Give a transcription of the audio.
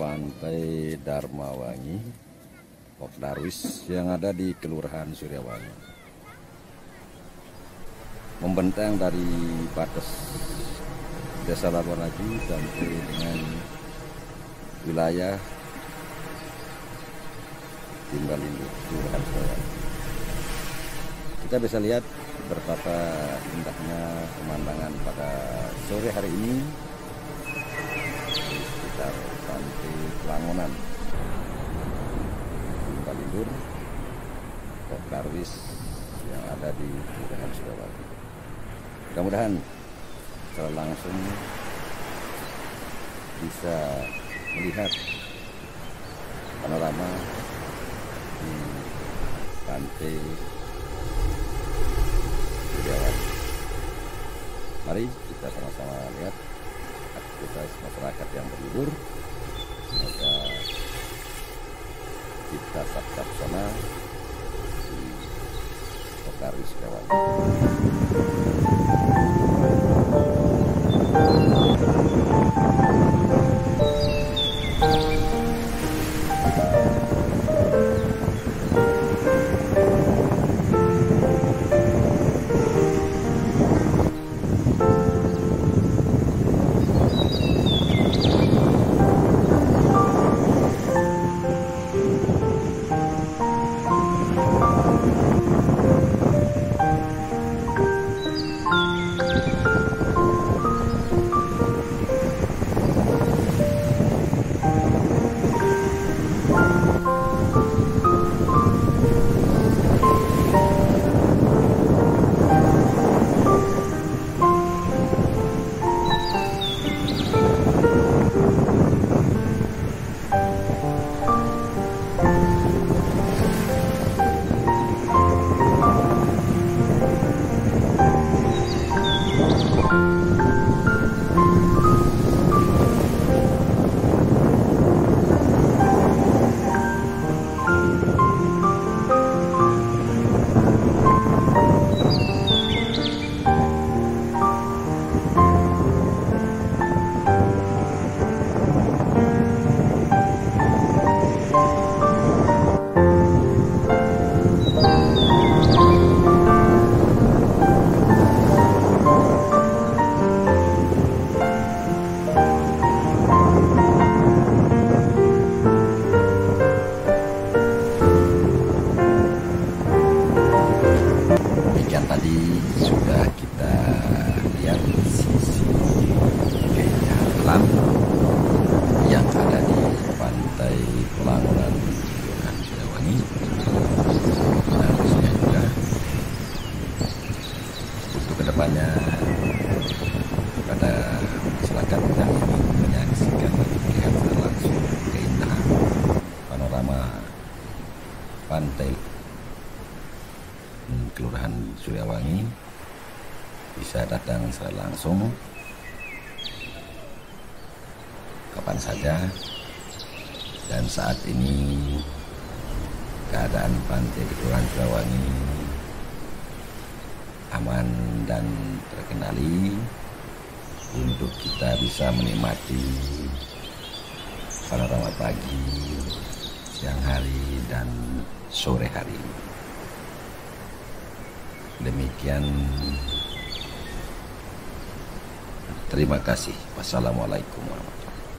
Pantai Darmawangi, Pok Darwis yang ada di Kelurahan Suryawangi. Membentang dari batas Desa Labuan sampai dengan wilayah Timbalindu, Kelurahan Suryawangi. Kita bisa lihat betapa indahnya pemandangan pada sore hari ini di sekitar Pantai Pelangonan, Timbalindu, Pok Darwis yang ada di Kelurahan Suryawangi. Mudah-mudahan secara langsung bisa melihat panorama di Pantai Suryawangi. Mari kita sama-sama lihat aktivitas masyarakat yang berlibur. Semoga kita santap sana di Pok Darwis Suryawangi. Tadi sudah kita lihat sisi keindahan alam yang ada di Pantai Pelangonan, Kelurahan Suryawangi. Harusnya juga untuk kedepannya pada masyarakat yang ingin menyaksikan dan melihat langsung keindahan panorama pantai Kelurahan Suryawangi bisa datang secara langsung kapan saja, dan saat ini keadaan pantai di Kelurahan Suryawangi aman dan terkendali untuk kita bisa menikmati panorama pagi, siang hari, dan sore hari. Demikian, terima kasih. Wassalamualaikum warahmatullahi wabarakatuh.